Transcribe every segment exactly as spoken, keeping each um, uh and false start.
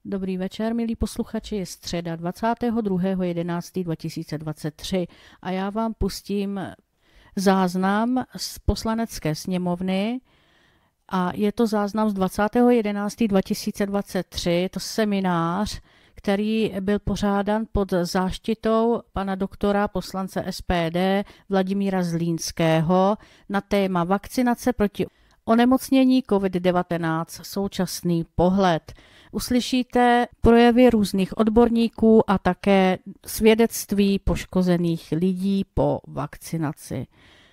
Dobrý večer, milí posluchači, je středa dvacátého druhého jedenáctého dva tisíce dvacet tři a já vám pustím záznam z Poslanecké sněmovny a je to záznam z dvacátého jedenáctého dva tisíce dvacet tři, je to seminář, který byl pořádan pod záštitou pana doktora poslance S P D Vladimíra Zlínského na téma vakcinace proti onemocnění COVID devatenáct, současný pohled. Uslyšíte projevy různých odborníků a také svědectví poškozených lidí po vakcinaci.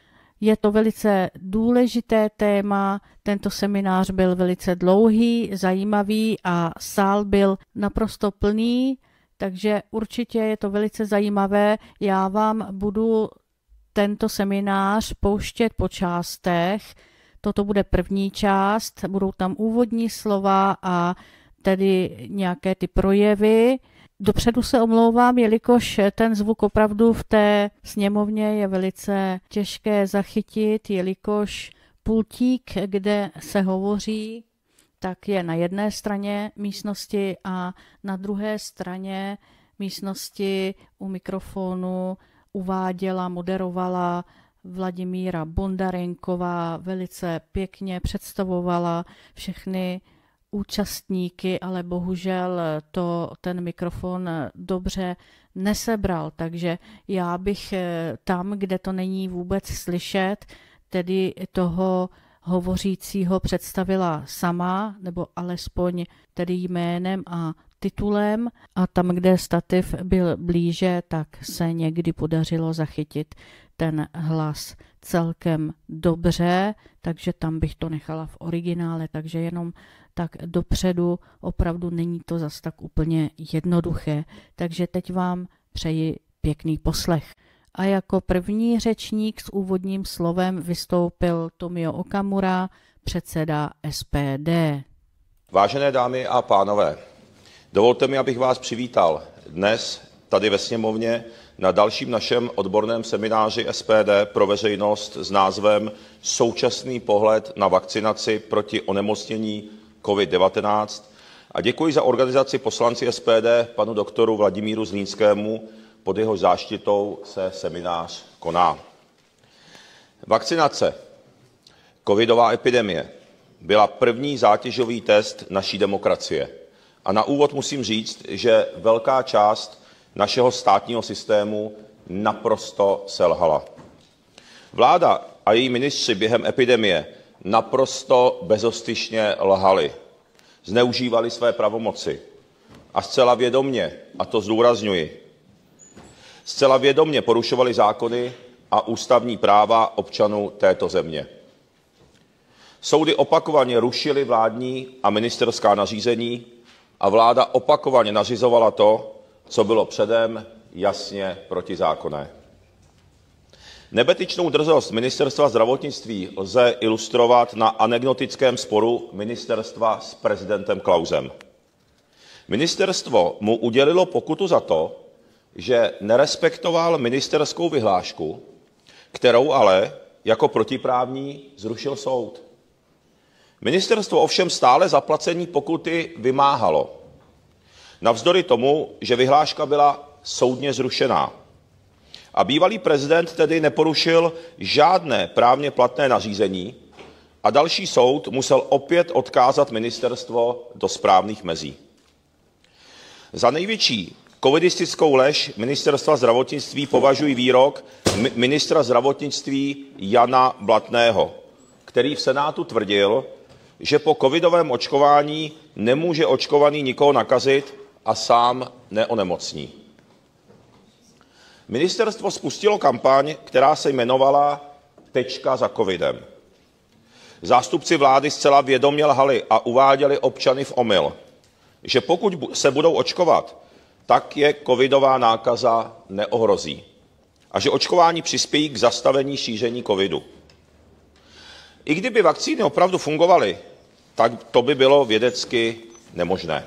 Je to velice důležité téma, tento seminář byl velice dlouhý, zajímavý a sál byl naprosto plný, takže určitě je to velice zajímavé. Já vám budu tento seminář pouštět po částech. Toto bude první část, budou tam úvodní slova a tedy nějaké ty projevy. Dopředu se omlouvám, jelikož ten zvuk opravdu v té sněmovně je velice těžké zachytit, jelikož pultík, kde se hovoří, tak je na jedné straně místnosti a na druhé straně místnosti u mikrofonu uváděla, moderovala Vladimíra Bondarenková, velice pěkně představovala všechny účastníky, ale bohužel to ten mikrofon dobře nesebral, takže já bych tam, kde to není vůbec slyšet, tedy toho hovořícího představila sama, nebo alespoň tedy jménem a titulem, a tam, kde stativ byl blíže, tak se někdy podařilo zachytit ten hlas celkem dobře, takže tam bych to nechala v originále, takže jenom tak dopředu, opravdu není to zas tak úplně jednoduché. Takže teď vám přeji pěkný poslech. A jako první řečník s úvodním slovem vystoupil Tomio Okamura, předseda S P D. Vážené dámy a pánové, dovolte mi, abych vás přivítal dnes tady ve sněmovně na dalším našem odborném semináři S P D pro veřejnost s názvem Současný pohled na vakcinaci proti onemocnění COVID devatenáct a děkuji za organizaci poslanci S P D panu doktoru Vladimíru Zlínskému, pod jeho záštitou se seminář koná. Vakcinace, covidová epidemie, byla první zátěžový test naší demokracie. A na úvod musím říct, že velká část našeho státního systému naprosto selhala. Vláda a její ministři během epidemie naprosto bezostyšně lhali, zneužívali své pravomoci a zcela vědomně, a to zdůrazňuji, zcela vědomně porušovali zákony a ústavní práva občanů této země. Soudy opakovaně rušily vládní a ministerská nařízení a vláda opakovaně nařizovala to, co bylo předem jasně protizákonné. Nebetyčnou drzost ministerstva zdravotnictví lze ilustrovat na anekdotickém sporu ministerstva s prezidentem Klausem. Ministerstvo mu udělilo pokutu za to, že nerespektoval ministerskou vyhlášku, kterou ale jako protiprávní zrušil soud. Ministerstvo ovšem stále zaplacení pokuty vymáhalo. Navzdory tomu, že vyhláška byla soudně zrušená. A bývalý prezident tedy neporušil žádné právně platné nařízení a další soud musel opět odkázat ministerstvo do správných mezí. Za největší covidistickou lež ministerstva zdravotnictví považuji výrok ministra zdravotnictví Jana Blatného, který v Senátu tvrdil, že po covidovém očkování nemůže očkovaný nikoho nakazit a sám neonemocní. Ministerstvo spustilo kampaň, která se jmenovala Tečka za covidem. Zástupci vlády zcela vědomě lhali a uváděli občany v omyl, že pokud se budou očkovat, tak je covidová nákaza neohrozí a že očkování přispějí k zastavení šíření covidu. I kdyby vakcíny opravdu fungovaly, tak to by bylo vědecky nemožné.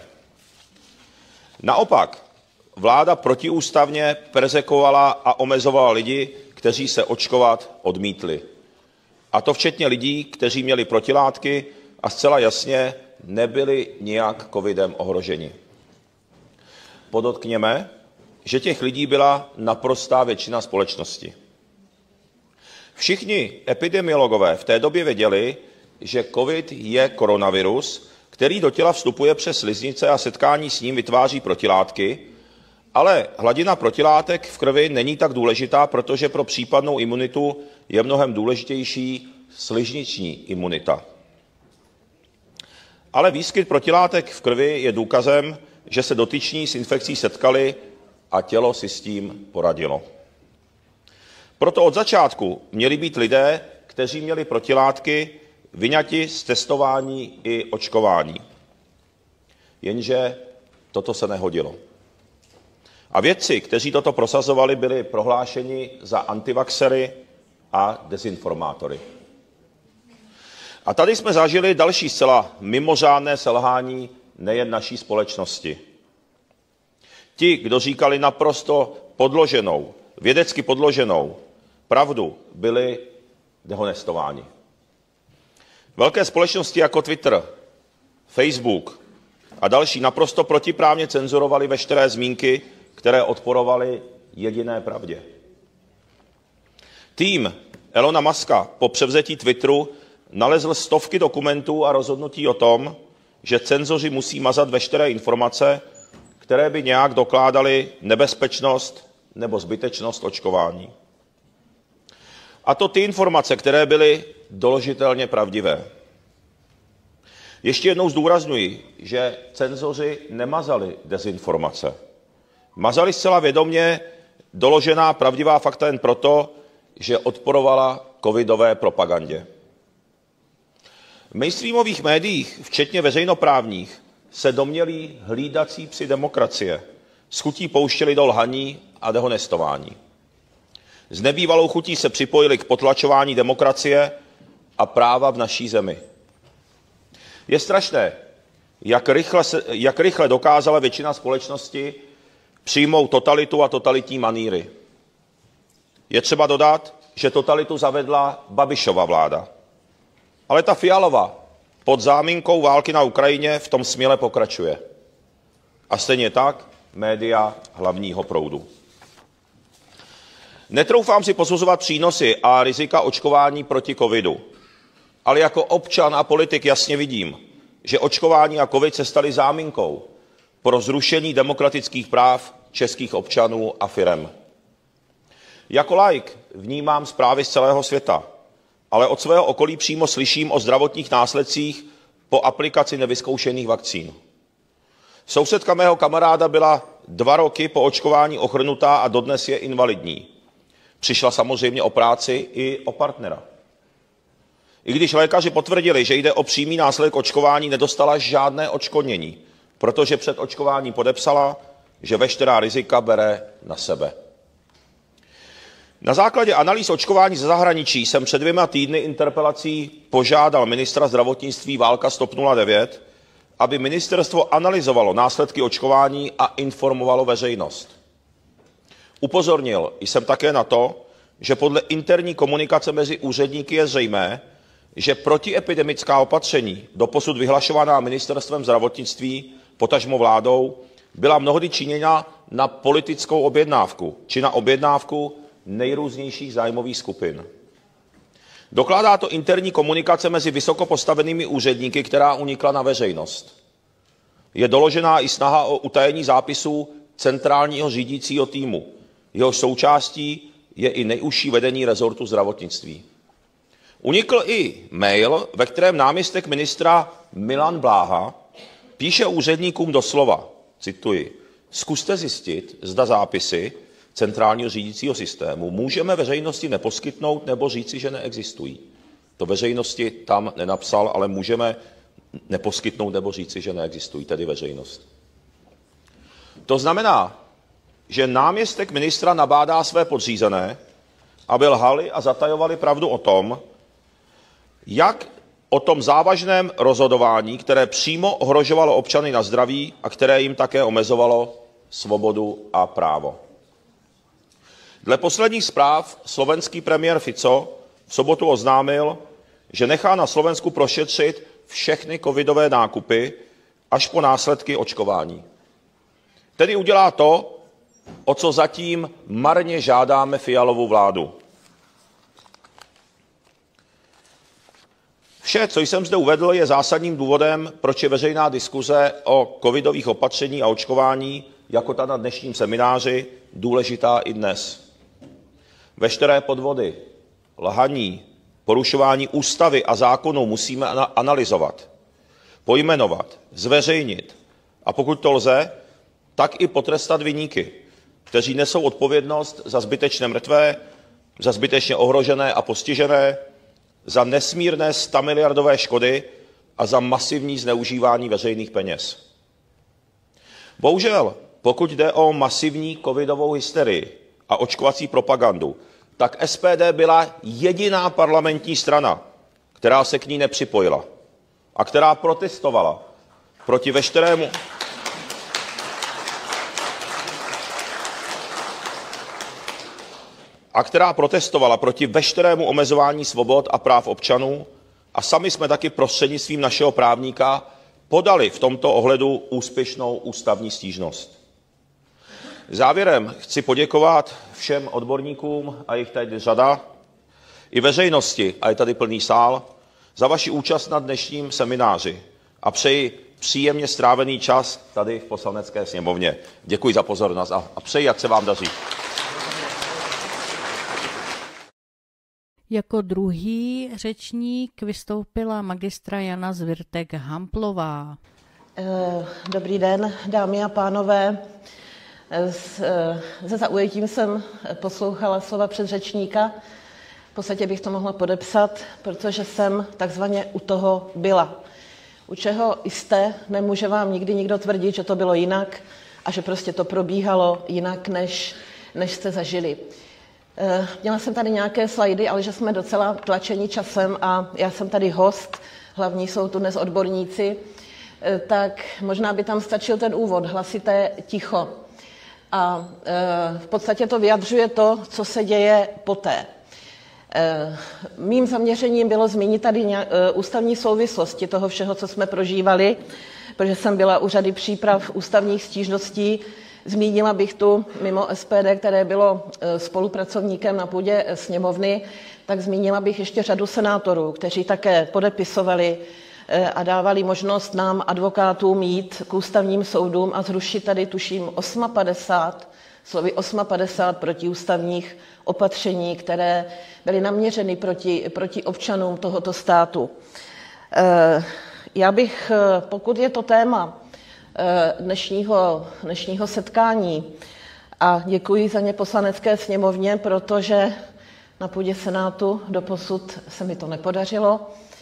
Naopak, vláda protiústavně perzekuovala a omezovala lidi, kteří se očkovat odmítli. A to včetně lidí, kteří měli protilátky a zcela jasně nebyli nijak covidem ohroženi. podotkněme, že těch lidí byla naprostá většina společnosti. Všichni epidemiologové v té době věděli, že covid je koronavirus, který do těla vstupuje přes sliznice a setkání s ním vytváří protilátky, ale hladina protilátek v krvi není tak důležitá, protože pro případnou imunitu je mnohem důležitější slizniční imunita. Ale výskyt protilátek v krvi je důkazem, že se dotyční s infekcí setkali a tělo si s tím poradilo. Proto od začátku měli být lidé, kteří měli protilátky, vyňati z testování i očkování. Jenže toto se nehodilo. A vědci, kteří toto prosazovali, byli prohlášeni za antivaxery a dezinformátory. A tady jsme zažili další zcela mimořádné selhání nejen naší společnosti. Ti, kdo říkali naprosto podloženou, vědecky podloženou pravdu, byli dehonestováni. Velké společnosti jako Twitter, Facebook a další naprosto protiprávně cenzurovali veškeré zmínky, které odporovaly jediné pravdě. Tým Elona Muska po převzetí Twitteru nalezl stovky dokumentů a rozhodnutí o tom, že cenzoři musí mazat veškeré informace, které by nějak dokládaly nebezpečnost nebo zbytečnost očkování. A to ty informace, které byly doložitelně pravdivé. Ještě jednou zdůrazňuji, že cenzoři nemazali dezinformace. Mazali zcela vědomě doložená pravdivá fakta jen proto, že odporovala covidové propagandě. V mainstreamových médiích, včetně veřejnoprávních, se domnělí hlídací psi demokracie s chutí pouštěli do lhaní a dehonestování. S nebývalou chutí se připojili k potlačování demokracie a práva v naší zemi. Je strašné, jak rychle, se, jak rychle dokázala většina společnosti přijmout totalitu a totalitní manýry. Je třeba dodat, že totalitu zavedla Babišova vláda. Ale ta Fialova pod záminkou války na Ukrajině v tom směle pokračuje. A stejně tak média hlavního proudu. Netroufám si posuzovat přínosy a rizika očkování proti covidu. Ale jako občan a politik jasně vidím, že očkování a covid se staly záminkou pro zrušení demokratických práv českých občanů a firem. Jako laik vnímám zprávy z celého světa, ale od svého okolí přímo slyším o zdravotních následcích po aplikaci nevyzkoušených vakcín. Sousedka mého kamaráda byla dva roky po očkování ochrnutá a dodnes je invalidní. Přišla samozřejmě o práci i o partnera. I když lékaři potvrdili, že jde o přímý následek očkování, nedostala žádné odškodnění, protože před očkováním podepsala, že veškerá rizika bere na sebe. Na základě analýz očkování ze zahraničí jsem před dvěma týdny interpelací požádal ministra zdravotnictví Válka z TOP nula devět, aby ministerstvo analyzovalo následky očkování a informovalo veřejnost. Upozornil jsem také na to, že podle interní komunikace mezi úředníky je zřejmé, že protiepidemická opatření, doposud vyhlašovaná ministerstvem zdravotnictví, potažmo vládou, byla mnohdy činěna na politickou objednávku či na objednávku nejrůznějších zájmových skupin. Dokládá to interní komunikace mezi vysoko postavenými úředníky, která unikla na veřejnost. Je doložená i snaha o utajení zápisů centrálního řídícího týmu. Jehož součástí je i nejužší vedení rezortu zdravotnictví. Unikl i mail, ve kterém náměstek ministra Milan Bláha píše úředníkům doslova, cituji, zkuste zjistit, zda zápisy centrálního řídícího systému můžeme veřejnosti neposkytnout nebo říci, že neexistují. To veřejnosti tam nenapsal, ale můžeme neposkytnout nebo říci, že neexistují, tedy veřejnost. To znamená, že náměstek ministra nabádá své podřízené, aby lhali a zatajovali pravdu o tom, jak o tom závažném rozhodování, které přímo ohrožovalo občany na zdraví a které jim také omezovalo svobodu a právo. Dle posledních zpráv slovenský premiér Fico v sobotu oznámil, že nechá na Slovensku prošetřit všechny covidové nákupy až po následky očkování. Tedy udělá to, o co zatím marně žádáme Fialovu vládu. Vše, co jsem zde uvedl, je zásadním důvodem, proč je veřejná diskuze o covidových opatření a očkování, jako ta na dnešním semináři, důležitá i dnes. Veškeré podvody, lhaní, porušování ústavy a zákonů musíme analyzovat, pojmenovat, zveřejnit a pokud to lze, tak i potrestat viníky, kteří nesou odpovědnost za zbytečně mrtvé, za zbytečně ohrožené a postižené, za nesmírné stamiliardové škody a za masivní zneužívání veřejných peněz. Bohužel, pokud jde o masivní covidovou hysterii a očkovací propagandu, tak S P D byla jediná parlamentní strana, která se k ní nepřipojila a která protestovala proti veškerému a která protestovala proti veškerému omezování svobod a práv občanů a sami jsme taky prostřednictvím našeho právníka podali v tomto ohledu úspěšnou ústavní stížnost. Závěrem chci poděkovat všem odborníkům, a jich tady řada, i veřejnosti, a je tady plný sál, za vaši účast na dnešním semináři a přeji příjemně strávený čas tady v Poslanecké sněmovně. Děkuji za pozornost a, a přeji, ať se vám daří. Jako druhý řečník vystoupila magistra Jana Zwirtek-Hamplová. Dobrý den, dámy a pánové. Se zaujetím jsem poslouchala slova předřečníka. V podstatě bych to mohla podepsat, protože jsem takzvaně u toho byla. U čeho jste, nemůže vám nikdy nikdo tvrdit, že to bylo jinak a že prostě to probíhalo jinak, než, než jste zažili. Měla jsem tady nějaké slajdy, ale že jsme docela tlačeni časem a já jsem tady host, hlavní jsou tu dnes odborníci, tak možná by tam stačil ten úvod, hlasité ticho. A v podstatě to vyjadřuje to, co se děje poté. Mým zaměřením bylo zmínit tady ústavní souvislosti toho všeho, co jsme prožívali, protože jsem byla u řady příprav ústavních stížností. Zmínila bych tu mimo S P D, které bylo spolupracovníkem na půdě sněmovny, tak zmínila bych ještě řadu senátorů, kteří také podepisovali a dávali možnost nám, advokátům, jít k ústavním soudům a zrušit tady, tuším, padesát osm, slovy padesát osm protiústavních opatření, které byly naměřeny proti, proti občanům tohoto státu. Já bych, pokud je to téma dnešního, dnešního setkání, a děkuji za ně Poslanecké sněmovně, protože na půdě Senátu doposud se mi to nepodařilo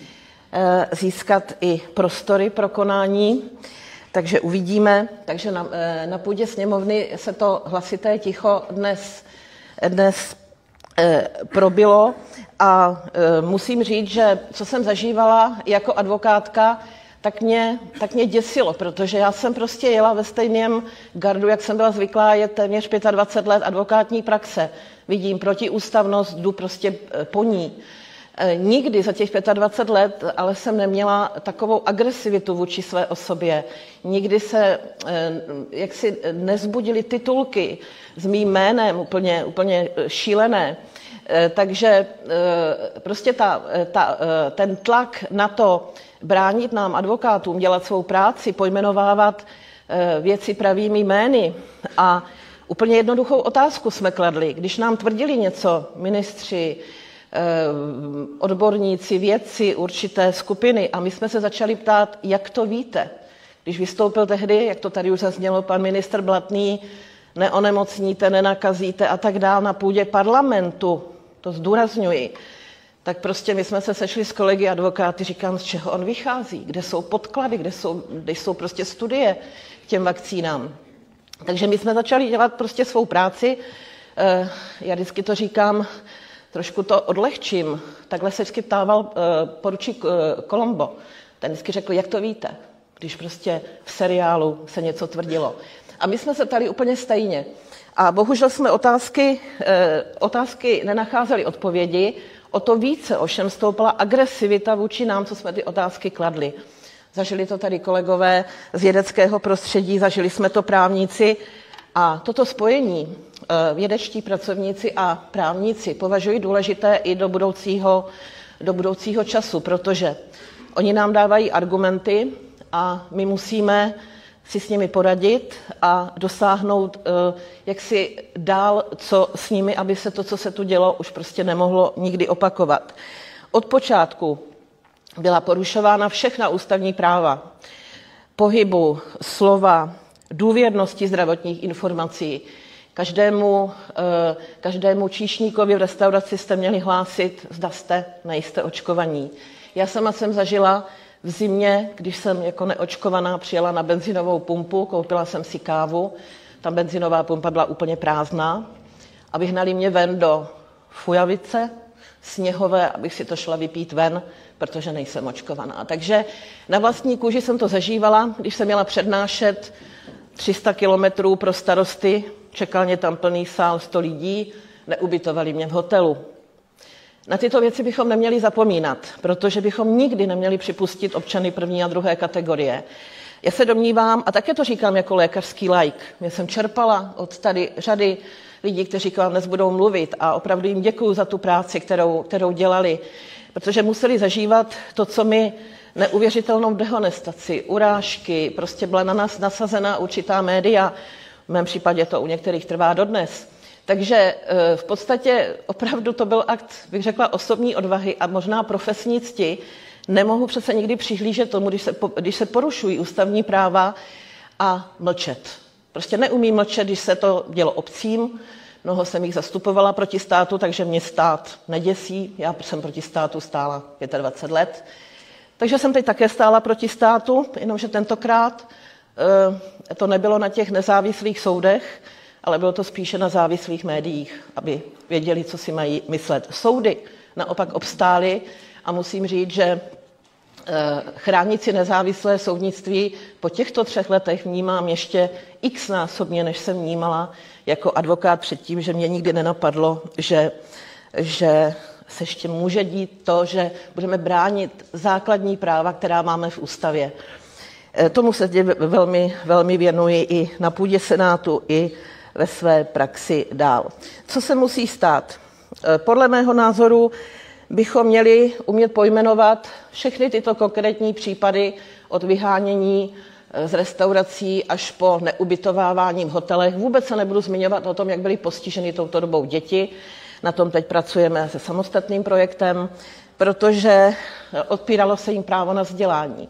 získat i prostory pro konání, takže uvidíme. Takže na, na půdě sněmovny se to hlasité ticho dnes, dnes eh, probilo a eh, musím říct, že co jsem zažívala jako advokátka, tak mě, tak mě děsilo, protože já jsem prostě jela ve stejném gardu, jak jsem byla zvyklá, je téměř dvacet pět let advokátní praxe. Vidím protiústavnost, jdu prostě po ní. Nikdy za těch dvacet pět let ale jsem neměla takovou agresivitu vůči své osobě. Nikdy se jaksi nezbudily titulky s mým jménem, úplně, úplně šílené. Takže prostě ta, ta, ten tlak na to bránit nám advokátům, dělat svou práci, pojmenovávat věci pravými jmény a úplně jednoduchou otázku jsme kladli. Když nám tvrdili něco ministři, odborníci, vědci, určité skupiny a my jsme se začali ptát, jak to víte. Když vystoupil tehdy, jak to tady už zaznělo, pan ministr Blatný, neonemocníte, nenakazíte a tak dále na půdě parlamentu, to zdůrazňuji, tak prostě my jsme se sešli s kolegy advokáty, říkám, z čeho on vychází, kde jsou podklady, kde jsou, kde jsou prostě studie k těm vakcínám. Takže my jsme začali dělat prostě svou práci. Já vždycky to říkám, trošku to odlehčím. Takhle se vždycky ptával uh, poručík uh, Colombo. Ten vždycky řekl, jak to víte, když prostě v seriálu se něco tvrdilo. A my jsme se ptali úplně stejně. A bohužel jsme otázky, uh, otázky nenacházeli odpovědi, o to více ovšem stoupala agresivita vůči nám, co jsme ty otázky kladli. zažili to tady kolegové z vědeckého prostředí, zažili jsme to právníci a toto spojení vědečtí pracovníci a právníci považují důležité i do budoucího, do budoucího času, protože oni nám dávají argumenty a my musíme si s nimi poradit a dosáhnout jaksi dál, co s nimi, aby se to, co se tu dělo, už prostě nemohlo nikdy opakovat. Od počátku byla porušována všechna ústavní práva pohybu, slova, důvěrnosti zdravotních informací. Každému, každému číšníkovi v restauraci jste měli hlásit, zda jste, nejste očkovaní. Já sama jsem zažila v zimě, když jsem jako neočkovaná přijela na benzinovou pumpu, koupila jsem si kávu, ta benzinová pumpa byla úplně prázdná a vyhnali mě ven do fujavice sněhové, abych si to šla vypít ven, protože nejsem očkovaná. Takže na vlastní kůži jsem to zažívala, když jsem měla přednášet tři sta kilometrů pro starosty, čekal mě tam plný sál, sto lidí, neubytovali mě v hotelu. Na tyto věci bychom neměli zapomínat, protože bychom nikdy neměli připustit občany první a druhé kategorie. Já se domnívám, a také to říkám jako lékařský laik, já jsem čerpala od tady řady lidí, kteří k vám dnes budou mluvit a opravdu jim děkuju za tu práci, kterou, kterou dělali, protože museli zažívat to, co my neuvěřitelnou dehonestaci, urážky, prostě byla na nás nasazena určitá média, v mém případě to u některých trvá dodnes. Takže v podstatě opravdu to byl akt, bych řekla, osobní odvahy a možná profesní cti. Nemohu přece nikdy přihlížet tomu, když se, když se porušují ústavní práva a mlčet. Prostě neumím mlčet, když se to dělo obcím. Mnoho jsem jich zastupovala proti státu, takže mě stát neděsí. Já jsem proti státu stála dvacet pět let. Takže jsem teď také stála proti státu, jenomže tentokrát e, to nebylo na těch nezávislých soudech, ale bylo to spíše na závislých médiích, aby věděli, co si mají myslet. Soudy naopak obstály a musím říct, že e, chránit si nezávislé soudnictví po těchto třech letech vnímám ještě x násobně, než jsem vnímala jako advokát předtím, že mě nikdy nenapadlo, že, že se ještě může dít to, že budeme bránit základní práva, která máme v ústavě. E, tomu se velmi, velmi věnuji i na půdě Senátu, i ve své praxi dál. Co se musí stát? Podle mého názoru bychom měli umět pojmenovat všechny tyto konkrétní případy od vyhánění z restaurací až po neubytovávání v hotelech. Vůbec se nebudu zmiňovat o tom, jak byly postiženy touto dobou děti. Na tom teď pracujeme se samostatným projektem, protože odpíralo se jim právo na vzdělání.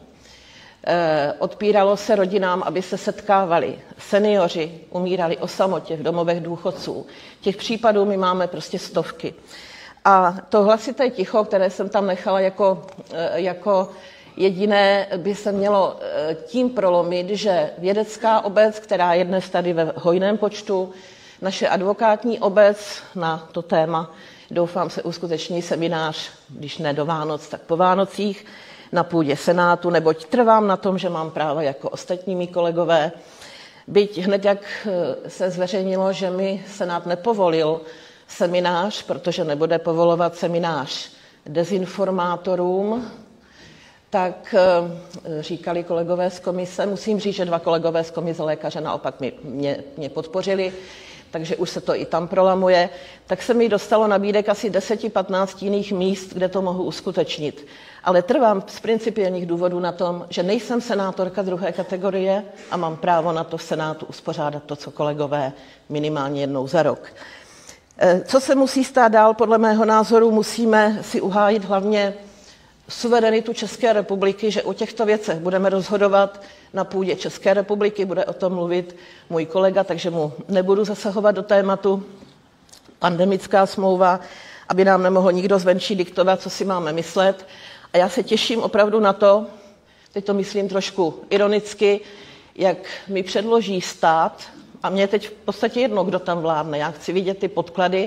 Odpíralo se rodinám, aby se setkávali. Seniori umírali o samotě v domovech důchodců. Těch případů my máme prostě stovky. A to hlasité ticho, které jsem tam nechala jako, jako jediné, by se mělo tím prolomit, že vědecká obec, která je dnes tady ve hojném počtu, naše advokátní obec na to téma, doufám, se uskuteční seminář, když ne do Vánoc, tak po Vánocích, na půdě Senátu, neboť trvám na tom, že mám práva jako ostatní mý kolegové. Byť hned, jak se zveřejnilo, že mi Senát nepovolil seminář, protože nebude povolovat seminář dezinformátorům, tak říkali kolegové z komise, musím říct, že dva kolegové z komise lékaře naopak mě, mě, mě podpořili, takže už se to i tam prolamuje, tak se mi dostalo nabídek asi deset patnáct jiných míst, kde to mohu uskutečnit. Ale trvám z principiálních důvodů na tom, že nejsem senátorka druhé kategorie a mám právo na to v Senátu uspořádat to, co kolegové minimálně jednou za rok. Co se musí stát dál, podle mého názoru, musíme si uhájit hlavně suverenitu České republiky, že o těchto věcech budeme rozhodovat na půdě České republiky, bude o tom mluvit můj kolega, takže mu nebudu zasahovat do tématu pandemická smlouva, aby nám nemohl nikdo zvenčí diktovat, co si máme myslet. A já se těším opravdu na to, teď to myslím trošku ironicky, jak mi předloží stát, a mě je teď v podstatě jedno, kdo tam vládne, já chci vidět ty podklady,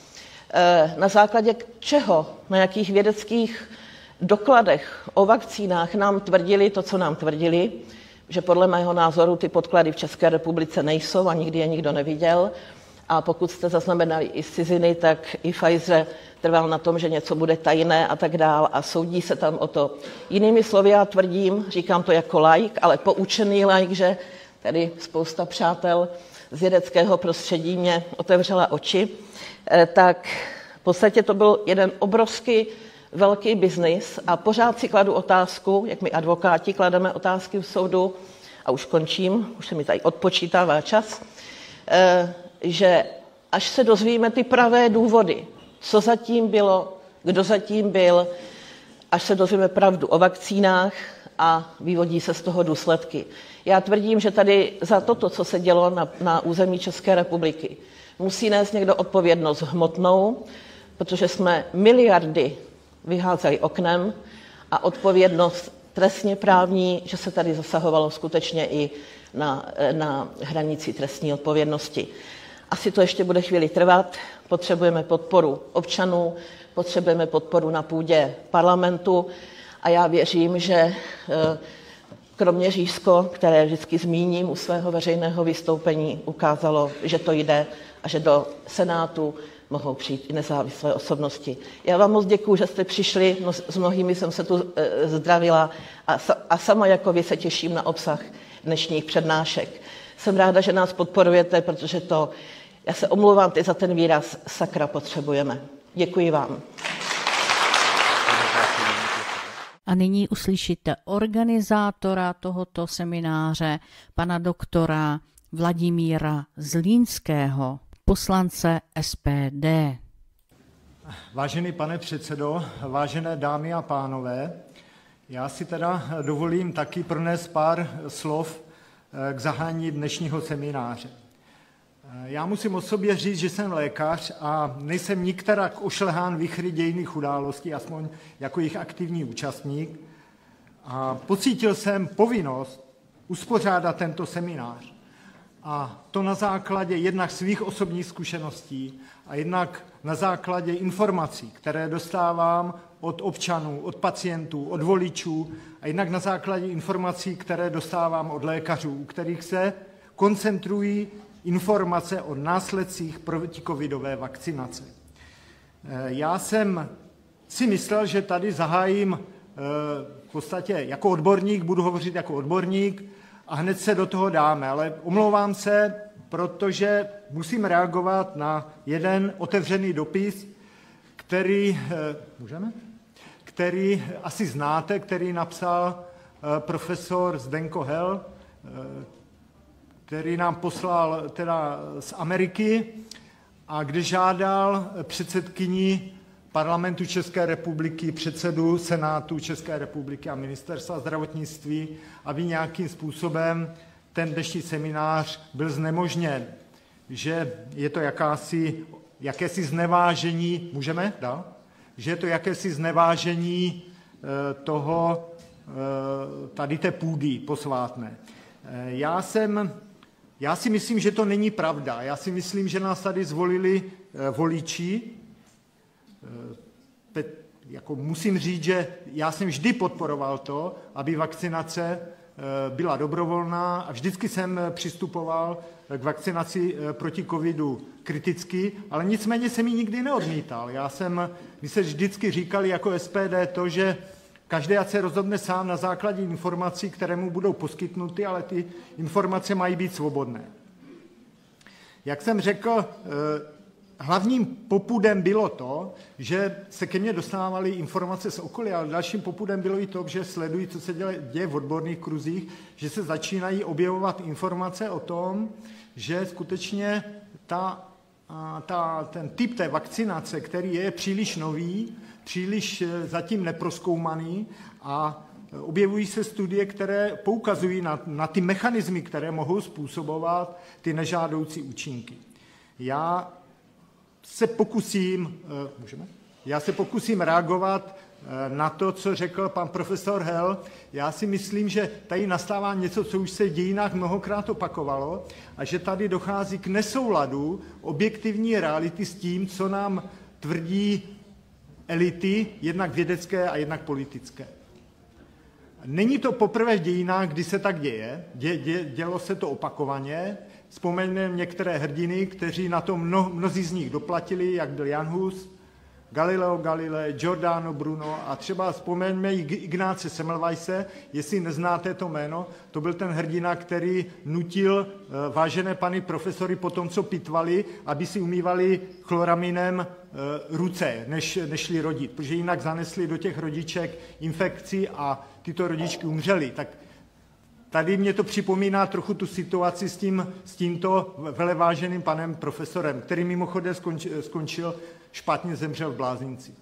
na základě čeho, na jakých vědeckých dokladech o vakcínách nám tvrdili to, co nám tvrdili, že podle mého názoru ty podklady v České republice nejsou a nikdy je nikdo neviděl. A pokud jste zaznamenali i z ciziny, tak i Pfizer trval na tom, že něco bude tajné a tak dál a soudí se tam o to. Jinými slovy já tvrdím, říkám to jako laik, ale poučený laik, že tady spousta přátel z vědeckého prostředí mě otevřela oči, tak v podstatě to byl jeden obrovský velký biznis a pořád si kladu otázku, jak my advokáti klademe otázky v soudu, a už končím, už se mi tady odpočítává čas, že až se dozvíme ty pravé důvody, co zatím bylo, kdo zatím byl, až se dozvíme pravdu o vakcínách a vyvodí se z toho důsledky. Já tvrdím, že tady za toto, co se dělo na, na území České republiky, musí nést někdo odpovědnost hmotnou, protože jsme miliardy vyházeli oknem a odpovědnost trestně právní, že se tady zasahovalo skutečně i na, na hranici trestní odpovědnosti. Asi to ještě bude chvíli trvat, potřebujeme podporu občanů, potřebujeme podporu na půdě parlamentu a já věřím, že kromě Říšsko, které vždycky zmíním u svého veřejného vystoupení, ukázalo, že to jde a že do Senátu mohou přijít i nezávislé osobnosti. Já vám moc děkuju, že jste přišli, no, s mnohými jsem se tu e, zdravila a, a sama jako vy se těším na obsah dnešních přednášek. Jsem ráda, že nás podporujete, protože to, já se omlouvám teď za ten výraz, sakra potřebujeme. Děkuji vám. A nyní uslyšíte organizátora tohoto semináře, pana doktora Vladimíra Zlínského, poslance S P D. Vážený pane předsedo, vážené dámy a pánové, já si teda dovolím taky pronést pár slov k zahájení dnešního semináře. Já musím o sobě říct, že jsem lékař a nejsem nikterak ošlehán vichry dějinných událostí, aspoň jako jejich aktivní účastník. A pocítil jsem povinnost uspořádat tento seminář. A to na základě jednak svých osobních zkušeností a jednak na základě informací, které dostávám od občanů, od pacientů, od voličů a jednak na základě informací, které dostávám od lékařů, u kterých se koncentrují informace o následcích protikovidové vakcinace. Já jsem si myslel, že tady zahájím v podstatě jako odborník, budu hovořit jako odborník a hned se do toho dáme, ale omlouvám se, protože musím reagovat na jeden otevřený dopis, který, můžeme? který asi znáte, který napsal profesor Zdenko Hel, který nám poslal teda z Ameriky a kde žádal předsedkyni Parlamentu České republiky, předsedu Senátu České republiky a ministerstva zdravotnictví, aby nějakým způsobem ten dnešní seminář byl znemožněn. Že je to jakási, jakési znevážení, můžeme dál? Že je to jakési znevážení toho, tady té půdy posvátné. Já jsem Já si myslím, že to není pravda. Já si myslím, že nás tady zvolili voliči. Jako musím říct, že já jsem vždy podporoval to, aby vakcinace byla dobrovolná a vždycky jsem přistupoval k vakcinaci proti covidu kriticky, ale nicméně jsem ji nikdy neodmítal. Já jsem, my se vždycky říkali jako S P D to, že každý ať se rozhodne sám na základě informací, které mu budou poskytnuty, ale ty informace mají být svobodné. Jak jsem řekl, hlavním popudem bylo to, že se ke mně dostávaly informace z okolí, ale dalším popudem bylo i to, že sledují, co se děje v odborných kruzích, že se začínají objevovat informace o tom, že skutečně ta, ta, ten typ té vakcinace, který je příliš nový, příliš zatím neprozkoumaný a objevují se studie, které poukazují na, na ty mechanismy, které mohou způsobovat ty nežádoucí účinky. Já se pokusím, můžeme? Já se pokusím reagovat na to, co řekl pan profesor Hel. Já si myslím, že tady nastává něco, co už se v dějinách mnohokrát opakovalo a že tady dochází k nesouladu objektivní reality s tím, co nám tvrdí elity, jednak vědecké a jednak politické. Není to poprvé v dějinách, kdy se tak děje. Dě, dě, dělo se to opakovaně. Vzpomeňme některé hrdiny, kteří na to mno, mnozí z nich doplatili, jak byl Jan Hus, Galileo Galilei, Giordano Bruno a třeba vzpomeňme Ignáce Semmelweise, jestli neznáte to jméno, to byl ten hrdina, který nutil vážené pany profesory po tom, co pitvali, aby si umývali chloraminem ruce, než, než šli rodit, protože jinak zanesli do těch rodiček infekci a tyto rodičky umřely. Tak tady mě to připomíná trochu tu situaci s, tím, s tímto veleváženým panem profesorem, který mimochodem skončil, skončil špatně, zemřel v Blázinci.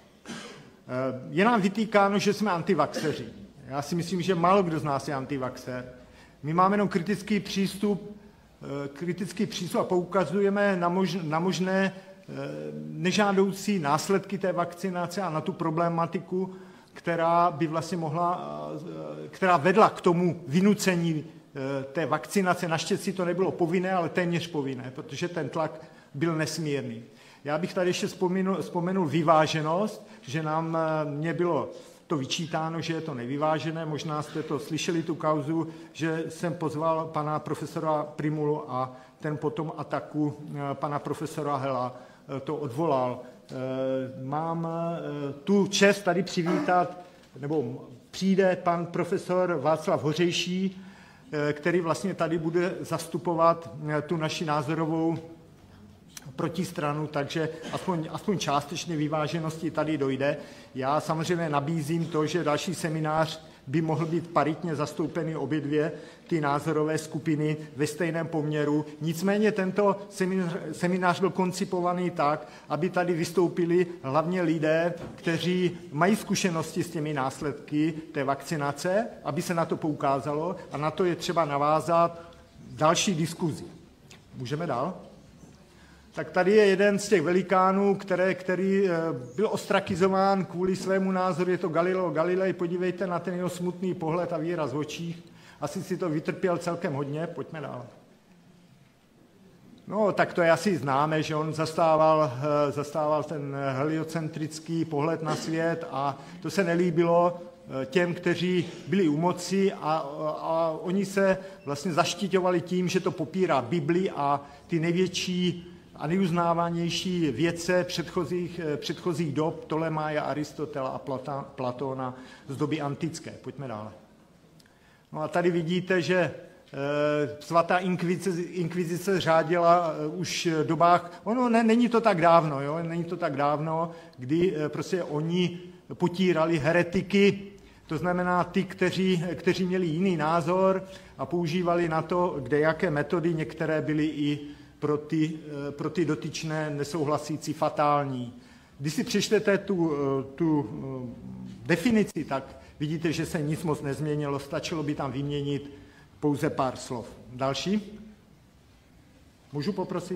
Je nám vytýkáno, že jsme antivaxeři. Já si myslím, že málo kdo z nás je antivaxer. My máme jenom kritický přístup, kritický přístup a poukazujeme na, mož, na možné nežádoucí následky té vakcinace a na tu problematiku, která by vlastně mohla, která vedla k tomu vynucení té vakcinace. Naštěstí to nebylo povinné, ale téměř povinné, protože ten tlak byl nesmírný. Já bych tady ještě vzpomenul, vzpomenul vyváženost, že nám mě bylo to vyčítáno, že je to nevyvážené. Možná jste to slyšeli, tu kauzu, že jsem pozval pana profesora Primulu a ten potom ataku pana profesora Hela to odvolal. Mám tu čest tady přivítat, nebo přijde pan profesor Václav Hořejší, který vlastně tady bude zastupovat tu naši názorovou protistranu, takže aspoň, aspoň částečně vyváženosti tady dojde. Já samozřejmě nabízím to, že další seminář by mohl být paritně zastoupený obě dvě ty názorové skupiny ve stejném poměru. Nicméně tento seminář, seminář byl koncipovaný tak, aby tady vystoupili hlavně lidé, kteří mají zkušenosti s těmi následky té vakcinace, aby se na to poukázalo a na to je třeba navázat další diskuzi. Můžeme dál? Tak tady je jeden z těch velikánů, které, který byl ostrakizován kvůli svému názoru, je to Galileo Galilei, podívejte na ten jeho smutný pohled a výraz v očích, asi si to vytrpěl celkem hodně, pojďme dál. No, tak to je asi známe, že on zastával, zastával ten heliocentrický pohled na svět a to se nelíbilo těm, kteří byli u moci a, a oni se vlastně zaštiťovali tím, že to popírá Bibli a ty největší a nejuznávanější vědce předchozích, předchozích dob, Ptolemája, Aristotela a Plata, Platóna z doby antické. Pojďme dále. No a tady vidíte, že e, svatá inkvizice, inkvizice řádila e, už v dobách, ono ne, není to tak dávno, jo, není to tak dávno, kdy e, prostě oni potírali heretiky, to znamená ty, kteří, kteří měli jiný názor a používali na to, kde jaké metody, některé byly i pro ty, pro ty dotyčné nesouhlasící fatální. Když si přečtete tu, tu definici, tak vidíte, že se nic moc nezměnilo, stačilo by tam vyměnit pouze pár slov. Další? Můžu poprosit?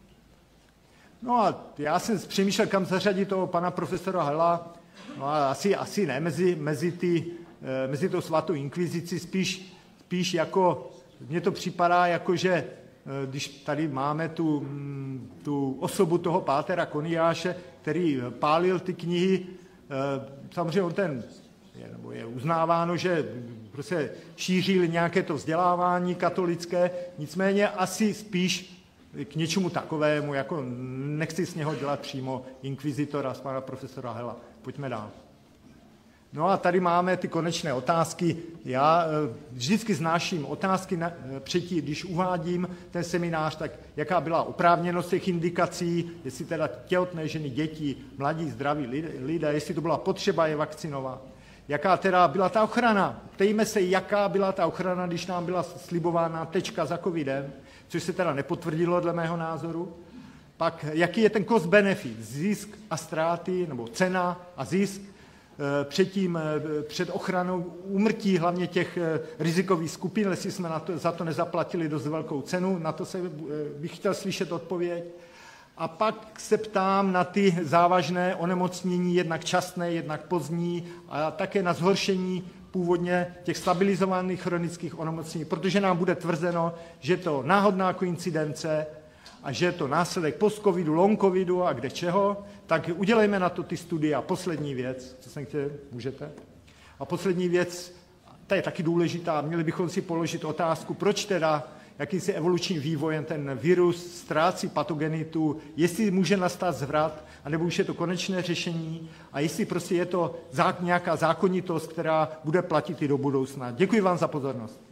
No a já jsem přemýšlel, kam zařadit toho pana profesora Hela, no a asi, asi ne mezi, mezi, ty, mezi tou svatou inkvizici, spíš, spíš jako, mně to připadá jako, že když tady máme tu, tu osobu toho pátera Koniáše, který pálil ty knihy, samozřejmě on ten, je, nebo je uznáváno, že prostě šířil nějaké to vzdělávání katolické, nicméně asi spíš k něčemu takovému, jako nechci z něho dělat přímo inkvizitora, z pana profesora Hela. Pojďme dál. No a tady máme ty konečné otázky. Já vždycky znáším otázky na, předtím, když uvádím ten seminář, tak jaká byla oprávněnost těch indikací, jestli teda těhotné ženy, děti, mladí, zdraví lidé, jestli to byla potřeba je vakcinovat. Jaká teda byla ta ochrana? Ptejme se, jaká byla ta ochrana, když nám byla slibována tečka za covidem, což se teda nepotvrdilo dle mého názoru. Pak, jaký je ten cost benefit, zisk a ztráty, nebo cena a zisk, předtím, před ochranou úmrtí hlavně těch rizikových skupin, jestli jsme na to, za to nezaplatili dost velkou cenu, na to se bych chtěl slyšet odpověď. A pak se ptám na ty závažné onemocnění, jednak časné, jednak pozdní, a také na zhoršení původně těch stabilizovaných chronických onemocnění, protože nám bude tvrzeno, že to náhodná koincidence a že je to následek post-covidu, long-covidu a kde čeho, tak udělejme na to ty studie. A poslední věc, co jsem chtěl, můžete? A poslední věc, ta je taky důležitá, měli bychom si položit otázku, proč teda jakýsi evolučním vývojem ten virus ztrácí patogenitu, jestli může nastat zvrat, anebo už je to konečné řešení a jestli prostě je to nějaká zákonitost, která bude platit i do budoucna. Děkuji vám za pozornost.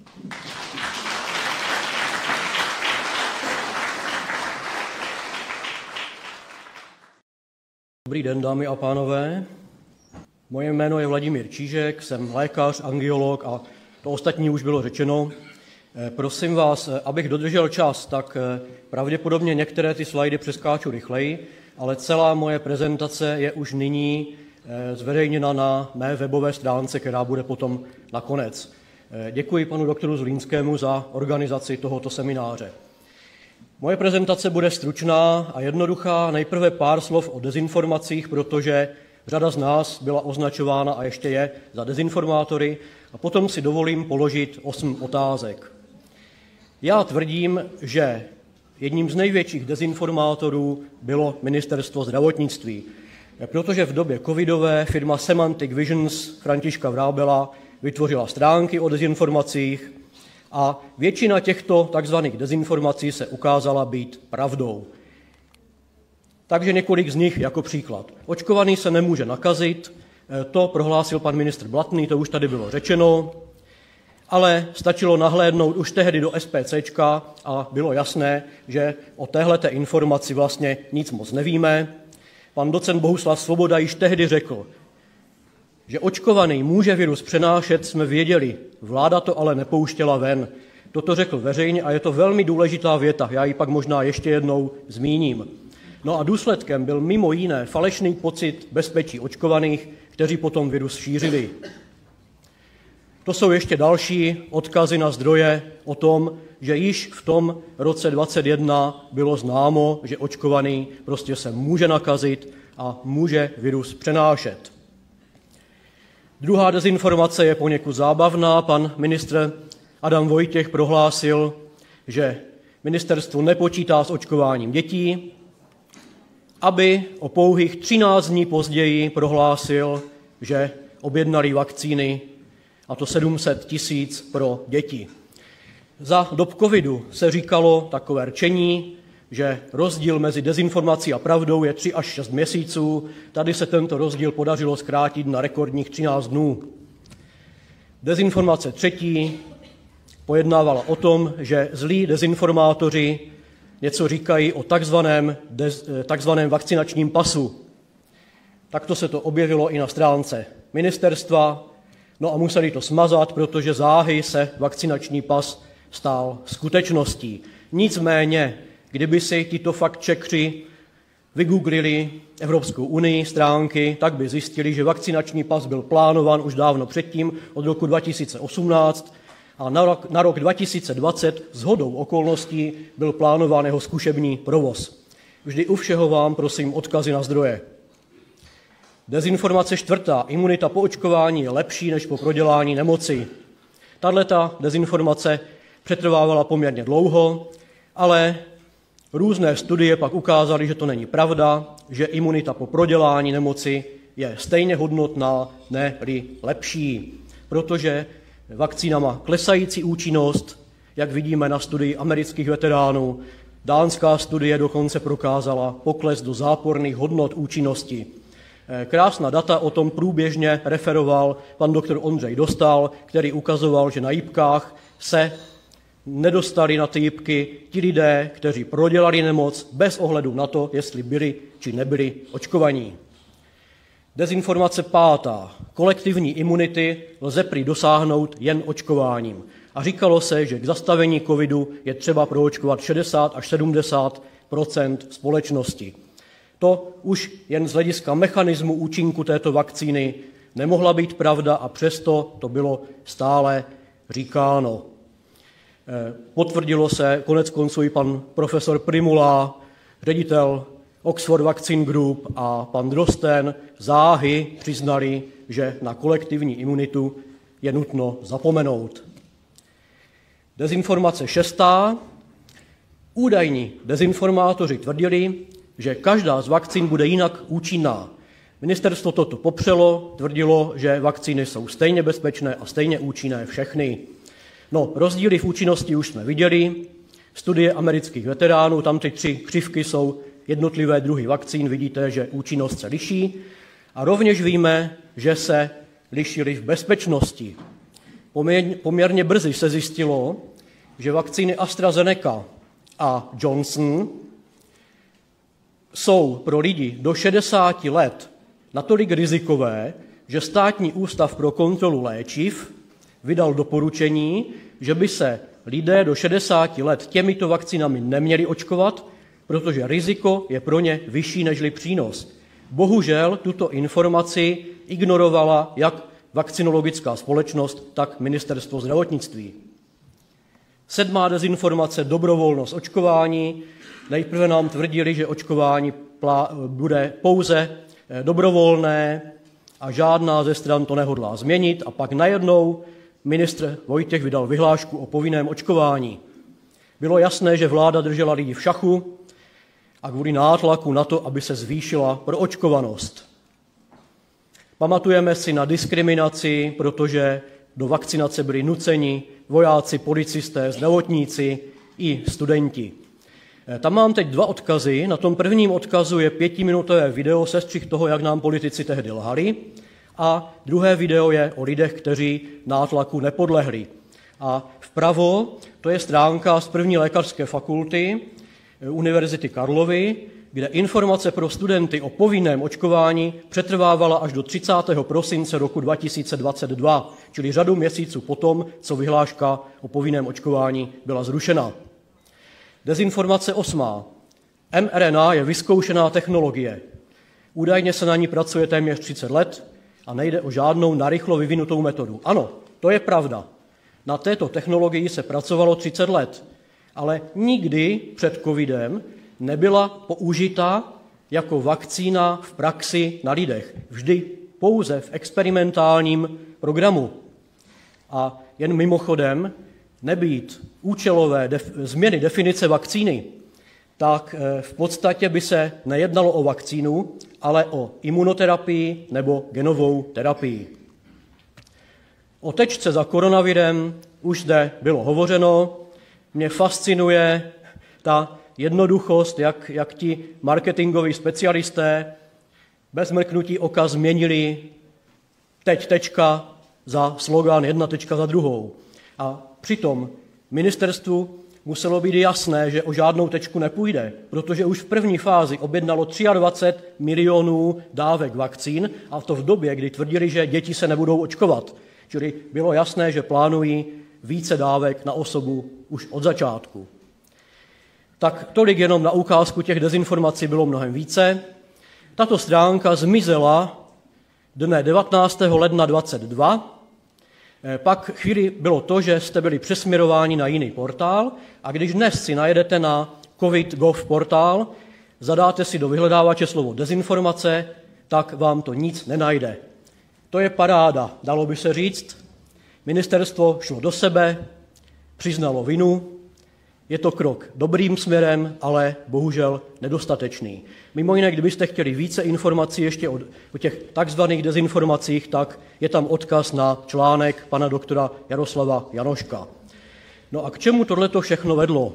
Dobrý den, dámy a pánové. Moje jméno je Vladimír Čížek, jsem lékař, angiolog a to ostatní už bylo řečeno. Prosím vás, abych dodržel čas, tak pravděpodobně některé ty slajdy přeskáču rychleji, ale celá moje prezentace je už nyní zveřejněna na mé webové stránce, která bude potom nakonec. Děkuji panu doktoru Zlínskému za organizaci tohoto semináře. Moje prezentace bude stručná a jednoduchá. Nejprve pár slov o dezinformacích, protože řada z nás byla označována a ještě je za dezinformátory, a potom si dovolím položit osm otázek. Já tvrdím, že jedním z největších dezinformátorů bylo Ministerstvo zdravotnictví, protože v době covidové firma Semantic Visions Františka Vrábela vytvořila stránky o dezinformacích a většina těchto takzvaných dezinformací se ukázala být pravdou. Takže několik z nich jako příklad. Očkovaný se nemůže nakazit, to prohlásil pan ministr Blatný, to už tady bylo řečeno, ale stačilo nahlédnout už tehdy do SPCčka a bylo jasné, že o téhleté informaci vlastně nic moc nevíme. Pan docent Bohuslav Svoboda již tehdy řekl, že očkovaný může virus přenášet, jsme věděli, vláda to ale nepouštěla ven. Toto řekl veřejně a je to velmi důležitá věta, já ji pak možná ještě jednou zmíním. No a důsledkem byl mimo jiné falešný pocit bezpečí očkovaných, kteří potom virus šířili. To jsou ještě další odkazy na zdroje o tom, že již v tom roce dvacet jedna bylo známo, že očkovaný prostě se může nakazit a může virus přenášet. Druhá dezinformace je poněkud zábavná. Pan ministr Adam Vojtěch prohlásil, že ministerstvo nepočítá s očkováním dětí, aby o pouhých třináct dní později prohlásil, že objednali vakcíny, a to sedm set tisíc pro děti. Za dob covidu se říkalo takové rčení, že rozdíl mezi dezinformací a pravdou je tři až šest měsíců. Tady se tento rozdíl podařilo zkrátit na rekordních třináct dnů. Dezinformace třetí pojednávala o tom, že zlí dezinformátoři něco říkají o takzvaném, dez, takzvaném vakcinačním pasu. Takto se to objevilo i na stránce ministerstva, no a museli to smazat, protože záhy se vakcinační pas stal skutečností. Nicméně, kdyby si tito fact-checkři vygooglili Evropskou unii stránky, tak by zjistili, že vakcinační pas byl plánován už dávno předtím, od roku dva tisíce osmnáct, a na rok, na rok dva tisíce dvacet shodou okolností byl plánován jeho zkušební provoz. Vždy u všeho vám prosím odkazy na zdroje. Dezinformace čtvrtá. Imunita po očkování je lepší než po prodělání nemoci. Tato dezinformace přetrvávala poměrně dlouho, ale různé studie pak ukázaly, že to není pravda, že imunita po prodělání nemoci je stejně hodnotná, ne-li lepší, protože vakcína má klesající účinnost, jak vidíme na studii amerických veteránů. Dánská studie dokonce prokázala pokles do záporných hodnot účinnosti. Krásná data o tom průběžně referoval pan doktor Ondřej Dostál, který ukazoval, že na jipkách se nedostali na ty jipky ti lidé, kteří prodělali nemoc bez ohledu na to, jestli byli či nebyli očkovaní. Dezinformace pátá. Kolektivní imunity lze prý dosáhnout jen očkováním. A říkalo se, že k zastavení covidu je třeba proočkovat šedesát až sedmdesát procent společnosti. To už jen z hlediska mechanismu účinku této vakcíny nemohla být pravda a přesto to bylo stále říkáno. Potvrdilo se konec konců i pan profesor Primula, ředitel Oxford Vaccine Group, a pan Drosten záhy přiznali, že na kolektivní imunitu je nutno zapomenout. Dezinformace šestá. Údajní dezinformátoři tvrdili, že každá z vakcín bude jinak účinná. Ministerstvo toto popřelo, tvrdilo, že vakcíny jsou stejně bezpečné a stejně účinné všechny. No, rozdíly v účinnosti už jsme viděli. Studie amerických veteránů, tam ty tři křivky jsou jednotlivé druhy vakcín, vidíte, že účinnost se liší. A rovněž víme, že se lišily v bezpečnosti. Poměrně, poměrně brzy se zjistilo, že vakcíny AstraZeneca a Johnson jsou pro lidi do šedesáti let natolik rizikové, že Státní ústav pro kontrolu léčiv vydal doporučení, že by se lidé do šedesáti let těmito vakcínami neměli očkovat, protože riziko je pro ně vyšší nežli přínos. Bohužel tuto informaci ignorovala jak vakcinologická společnost, tak Ministerstvo zdravotnictví. Sedmá dezinformace, dobrovolnost očkování. Nejprve nám tvrdili, že očkování bude pouze dobrovolné a žádná ze stran to nehodlá změnit. A pak najednou ministr Vojtěch vydal vyhlášku o povinném očkování. Bylo jasné, že vláda držela lidi v šachu a kvůli nátlaku na to, aby se zvýšila proočkovanost. Pamatujeme si na diskriminaci, protože do vakcinace byli nuceni vojáci, policisté, zdravotníci i studenti. Tam mám teď dva odkazy. Na tom prvním odkazu je pětiminutové video, sestřih toho, jak nám politici tehdy lhali. A druhé video je o lidech, kteří nátlaku nepodlehli. A vpravo to je stránka z první lékařské fakulty Univerzity Karlovy, kde informace pro studenty o povinném očkování přetrvávala až do třicátého prosince roku dva tisíce dvacet dva, čili řadu měsíců potom, co vyhláška o povinném očkování byla zrušena. Dezinformace osmá. em er en á je vyzkoušená technologie. Údajně se na ní pracuje téměř třicet let a nejde o žádnou narychlo vyvinutou metodu. Ano, to je pravda. Na této technologii se pracovalo třicet let, ale nikdy před covidem nebyla použita jako vakcína v praxi na lidech. Vždy pouze v experimentálním programu. A jen mimochodem, nebýt účelové def- změny definice vakcíny, tak v podstatě by se nejednalo o vakcínu, ale o imunoterapii nebo genovou terapii. O tečce za koronavirem už zde bylo hovořeno. Mě fascinuje ta jednoduchost, jak, jak ti marketingoví specialisté bez mrknutí oka změnili teď tečka za slogan, jedna tečka za druhou. A přitom ministerstvu muselo být jasné, že o žádnou tečku nepůjde, protože už v první fázi objednalo dvacet tři milionů dávek vakcín a to v době, kdy tvrdili, že děti se nebudou očkovat. Čili bylo jasné, že plánují více dávek na osobu už od začátku. Tak tolik jenom na ukázku, těch dezinformací bylo mnohem více. Tato stránka zmizela dne devatenáctého ledna dvacet dva. Pak chvíli bylo to, že jste byli přesměrováni na jiný portál a když dnes si najedete na covid tečka gov portál, zadáte si do vyhledávače slovo dezinformace, tak vám to nic nenajde. To je paráda, dalo by se říct. Ministerstvo šlo do sebe, přiznalo vinu, je to krok dobrým směrem, ale bohužel nedostatečný. Mimo jiné, kdybyste chtěli více informací ještě o, o těch takzvaných dezinformacích, tak je tam odkaz na článek pana doktora Jaroslava Janoška. No a k čemu tohleto všechno vedlo?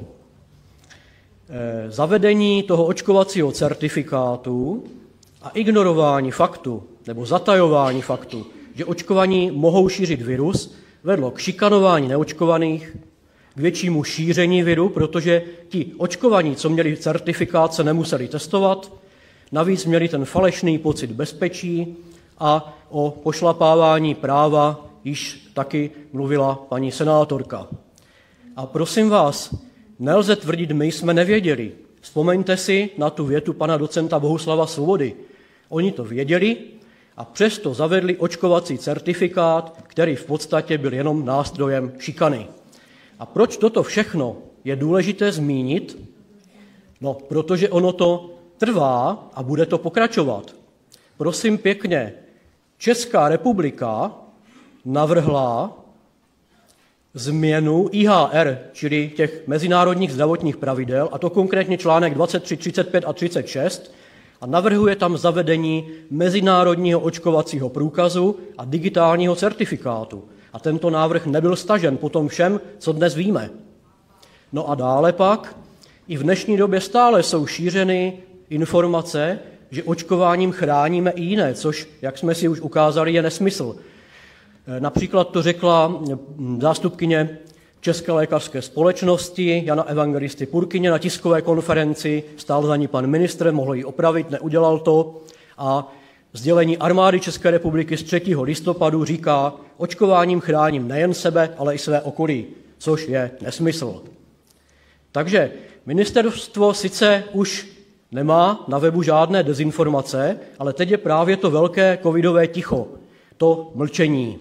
E, zavedení toho očkovacího certifikátu a ignorování faktu, nebo zatajování faktu, že očkovaní mohou šířit virus, vedlo k šikanování neočkovaných, k většímu šíření viru, protože ti očkovaní, co měli certifikát, se nemuseli testovat, navíc měli ten falešný pocit bezpečí a o pošlapávání práva již taky mluvila paní senátorka. A prosím vás, nelze tvrdit, my jsme nevěděli. Vzpomeňte si na tu větu pana docenta Bohuslava Svobody. Oni to věděli a přesto zavedli očkovací certifikát, který v podstatě byl jenom nástrojem šikany. A proč toto všechno je důležité zmínit? No, protože ono to trvá a bude to pokračovat. Prosím pěkně, Česká republika navrhla změnu í há er, čili těch mezinárodních zdravotních pravidel, a to konkrétně článek dvacet tři, třicet pět a třicet šest, a navrhuje tam zavedení mezinárodního očkovacího průkazu a digitálního certifikátu. A tento návrh nebyl stažen po tom všem, co dnes víme. No a dále pak i v dnešní době stále jsou šířeny informace, že očkováním chráníme i jiné, což, jak jsme si už ukázali, je nesmysl. Například to řekla zástupkyně České lékařské společnosti Jana Evangelisty Purkyně na tiskové konferenci, stál za ní pan ministr, mohl ji opravit, neudělal to a sdělení armády České republiky z třetího listopadu říká, očkováním chráním nejen sebe, ale i své okolí, což je nesmysl. Takže ministerstvo sice už nemá na webu žádné dezinformace, ale teď je právě to velké covidové ticho, to mlčení.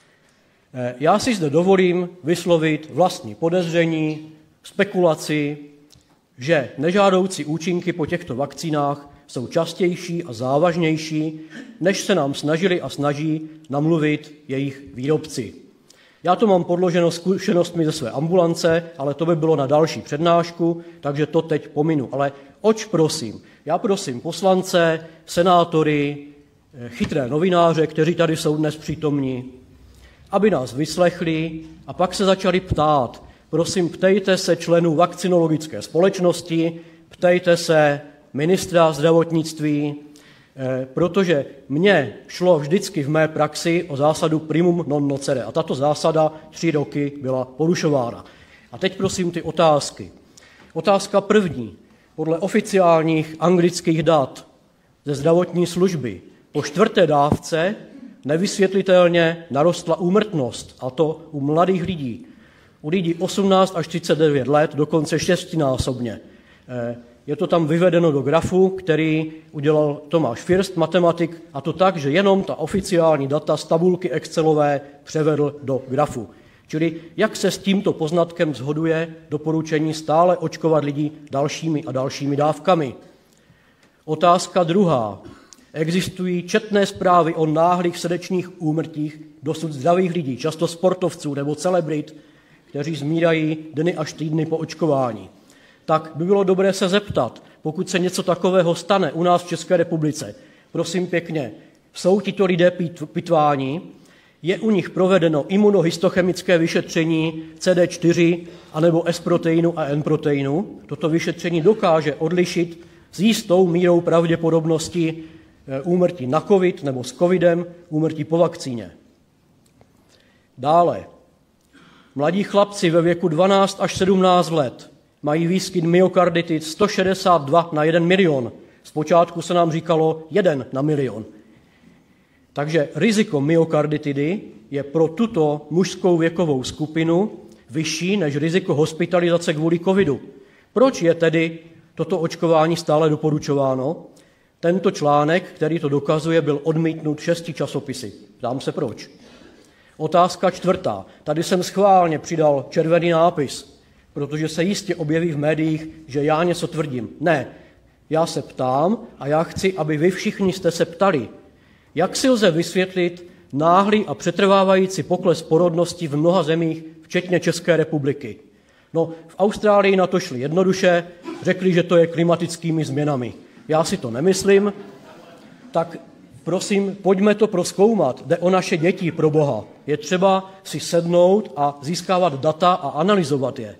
Já si zde dovolím vyslovit vlastní podezření, spekulaci, že nežádoucí účinky po těchto vakcínách jsou častější a závažnější, než se nám snažili a snaží namluvit jejich výrobci. Já to mám podloženo zkušenostmi ze své ambulance, ale to by bylo na další přednášku, takže to teď pominu. Ale oč prosím? Já prosím poslance, senátory, chytré novináře, kteří tady jsou dnes přítomní, aby nás vyslechli a pak se začali ptát. Prosím, ptejte se členů vakcinologické společnosti, ptejte se ministra zdravotnictví, protože mně šlo vždycky v mé praxi o zásadu primum non nocere a tato zásada tři roky byla porušována. A teď prosím ty otázky. Otázka první. Podle oficiálních anglických dat ze zdravotní služby po čtvrté dávce nevysvětlitelně narostla úmrtnost, a to u mladých lidí. U lidí osmnáct až třicet devět let dokonce šestinásobně. Je to tam vyvedeno do grafu, který udělal Tomáš First, matematik, a to tak, že jenom ta oficiální data z tabulky Excelové převedl do grafu. Čili jak se s tímto poznatkem shoduje doporučení stále očkovat lidi dalšími a dalšími dávkami. Otázka druhá. Existují četné zprávy o náhlých srdečních úmrtích dosud zdravých lidí, často sportovců nebo celebrit, kteří zmírají dny až týdny po očkování. Tak by bylo dobré se zeptat, pokud se něco takového stane u nás v České republice, prosím pěkně, jsou tito lidé pitváni, je u nich provedeno imunohistochemické vyšetření C D čtyři anebo S-proteinu a N-proteinu. Toto vyšetření dokáže odlišit s jistou mírou pravděpodobnosti úmrtí na covid nebo s covidem, úmrtí po vakcíně. Dále, mladí chlapci ve věku dvanáct až sedmnáct let mají výskyt myokarditit sto šedesát dva na jeden milion. Zpočátku se nám říkalo jeden na milion. Takže riziko myokarditidy je pro tuto mužskou věkovou skupinu vyšší než riziko hospitalizace kvůli covidu. Proč je tedy toto očkování stále doporučováno? Tento článek, který to dokazuje, byl odmítnut šesti časopisy. Ptám se proč. Otázka čtvrtá. Tady jsem schválně přidal červený nápis, protože se jistě objeví v médiích, že já něco tvrdím. Ne, já se ptám a já chci, aby vy všichni jste se ptali, jak si lze vysvětlit náhlý a přetrvávající pokles porodnosti v mnoha zemích, včetně České republiky. No, v Austrálii na to šli jednoduše, řekli, že to je klimatickými změnami. Já si to nemyslím, tak prosím, pojďme to prozkoumat. Jde o naše děti, pro Boha. Je třeba si sednout a získávat data a analyzovat je.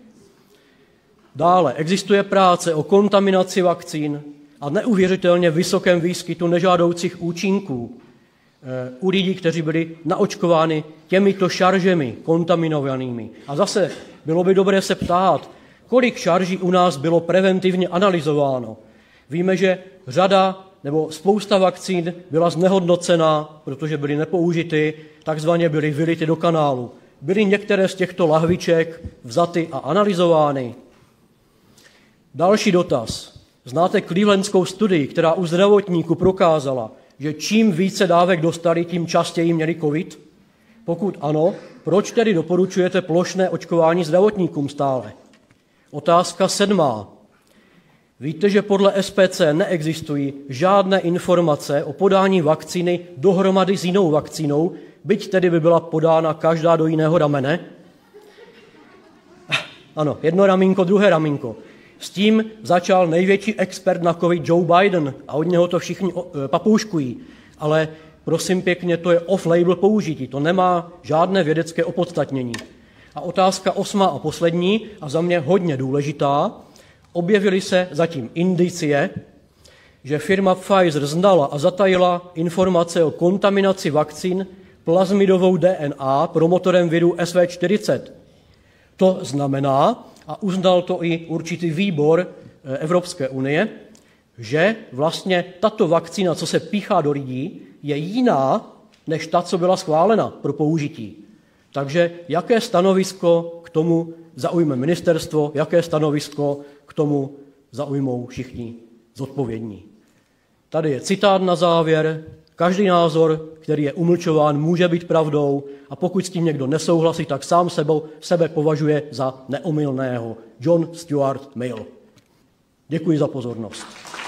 Dále existuje práce o kontaminaci vakcín a neuvěřitelně vysokém výskytu nežádoucích účinků u lidí, kteří byli naočkováni těmito šaržemi kontaminovanými. A zase bylo by dobré se ptát, kolik šarží u nás bylo preventivně analyzováno. Víme, že řada nebo spousta vakcín byla znehodnocena, protože byly nepoužity, takzvaně byly vylity do kanálu. Byly některé z těchto lahviček vzaty a analyzovány? Další dotaz. Znáte clevelandskou studii, která u zdravotníků prokázala, že čím více dávek dostali, tím častěji měli covid? Pokud ano, proč tedy doporučujete plošné očkování zdravotníkům stále? Otázka sedmá. Víte, že podle S P C neexistují žádné informace o podání vakcíny dohromady s jinou vakcínou, byť tedy by byla podána každá do jiného ramene? Ano, jedno ramínko, druhé ramínko. S tím začal největší expert na covid Joe Biden a od něho to všichni papouškují. Ale prosím pěkně, to je off-label použití, to nemá žádné vědecké opodstatnění. A otázka osmá a poslední, a za mě hodně důležitá, objevily se zatím indicie, že firma Pfizer znala a zatajila informace o kontaminaci vakcín plazmidovou D N A promotorem viru S V čtyřicet. To znamená, a uznal to i určitý výbor Evropské unie, že vlastně tato vakcína, co se píchá do lidí, je jiná než ta, co byla schválena pro použití. Takže jaké stanovisko k tomu zaujme ministerstvo, jaké stanovisko k tomu zaujmou všichni zodpovědní. Tady je citát na závěr. Každý názor, který je umlčován, může být pravdou a pokud s tím někdo nesouhlasí, tak sám sebou, sebe považuje za neomylného. John Stuart Mill. Děkuji za pozornost.